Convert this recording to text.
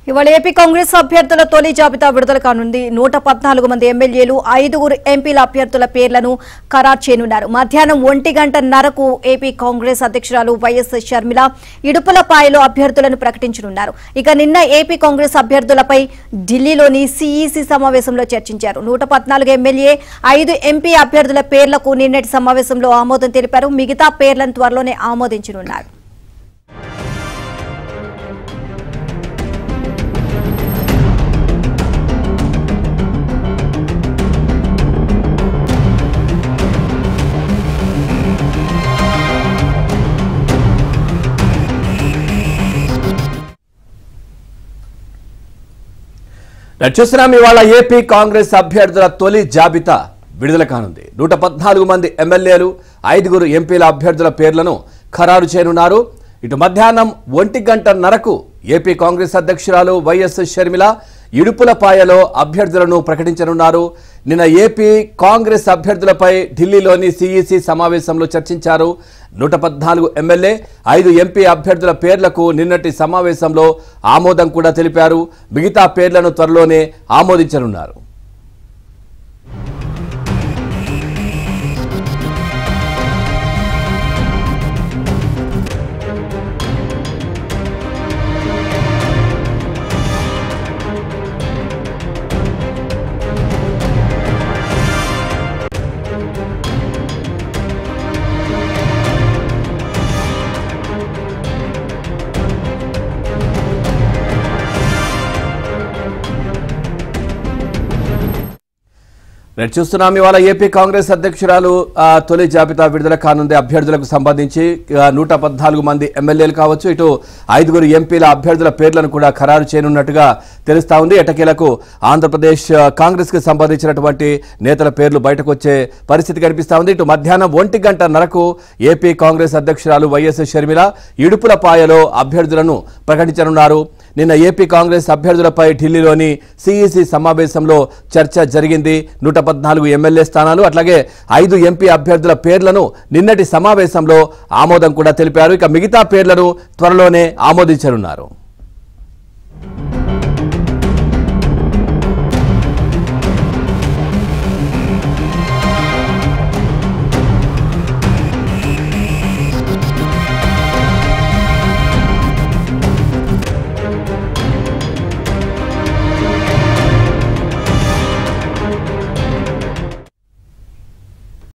ఇవాళ ఏపీ కాంగ్రెస్ అభ్యర్థుల తొలి జాబితా విడుదల కానుంది. 114 మంది ఎమ్మెల్యేలు, 5 ఎంపీల అభ్యర్థుల పేర్లను ఖరారు చేయనున్నారు. మధ్యాహ్నం 1:30కు ఏపీ కాంగ్రెస్ అధ్యక్షురాలు వైఎస్ షర్మిల ఇడుపులపాయలో అభ్యర్థులను ప్రకటించనున్నారు. ఇక నిన్న ఏపీ కాంగ్రెస్ అభ్యర్థులపై ఢిల్లీలోని సిఈసి సమావేశంలో చర్చించారు. 114 ఎమ్మెల్యే, 5 ఎంపీ అభ్యర్థుల పేర్లకు నిన్నటి సమావేశంలో ఆమోదం తెలిపారు. మిగతా పేర్లను త్వరలోనే ఆమోదించనున్నారు. చూస్తున్నాం. ఇవాళ ఏపీ కాంగ్రెస్ అభ్యర్థుల తొలి జాబితా విడుదల కానుంది. 114 మంది ఎమ్మెల్యేలు, 5 ఎంపీల అభ్యర్థుల పేర్లను ఖరారు చేయనున్నారు. ఇటు మధ్యాహ్నం 1:30కు ఏపీ కాంగ్రెస్ అధ్యక్షురాలు వైఎస్ షర్మిల ఇడుపులపాయలో అభ్యర్థులను ప్రకటించనున్నారు. నిన్న ఏపీ కాంగ్రెస్ అభ్యర్థులపై ఢిల్లీలోని సిఈసి సమావేశంలో చర్చించారు. 114 ఎమ్మెల్యే, 5 ఎంపీ అభ్యర్థుల పేర్లకు నిన్నటి సమావేశంలో ఆమోదం కూడా తెలిపారు. మిగతా పేర్లను త్వరలోనే ఆమోదించనున్నారు. చూస్తున్నాం. ఇవాళ ఏపీ కాంగ్రెస్ అధ్యక్షురాలు తొలి జాబితా విడుదల కానుంది. అభ్యర్థులకు సంబంధించి 114 మంది ఎమ్మెల్యేలు కావచ్చు, ఇటు 5 ఎంపీల అభ్యర్థుల పేర్లను కూడా ఖరారు చేయనున్నట్టుగా తెలుస్తా ఉంది. ఎటకేలకు ఆంధ్రప్రదేశ్ కాంగ్రెస్ కి సంబంధించినటువంటి నేతల పేర్లు బయటకు వచ్చే పరిస్థితి కనిపిస్తా ఉంది. ఇటు మధ్యాహ్నం 1:30కు ఏపీ కాంగ్రెస్ అధ్యక్షురాలు వైఎస్ షర్మిల ఇడుపులపాయలో అభ్యర్థులను ప్రకటించనున్నారు. నిన్న ఏపీ కాంగ్రెస్ అభ్యర్థులపై ఢిల్లీలోని సిఈసి సమావేశంలో చర్చ జరిగింది. 114 ఎమ్మెల్యే స్థానాలు, అట్లాగే 5 ఎంపీ అభ్యర్థుల పేర్లను నిన్నటి సమావేశంలో ఆమోదం కూడా తెలిపారు. ఇక మిగతా పేర్లను త్వరలోనే ఆమోదించనున్నారు.